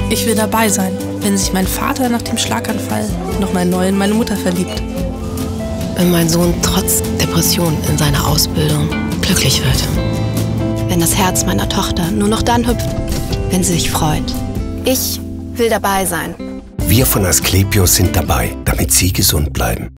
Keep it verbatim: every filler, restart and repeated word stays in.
Ich will dabei sein, wenn sich mein Vater nach dem Schlaganfall nochmal neu in meine Mutter verliebt. Wenn mein Sohn trotz Depression in seiner Ausbildung glücklich wird. Wenn das Herz meiner Tochter nur noch dann hüpft, wenn sie sich freut. Ich will dabei sein. Wir von Asklepios sind dabei, damit Sie gesund bleiben.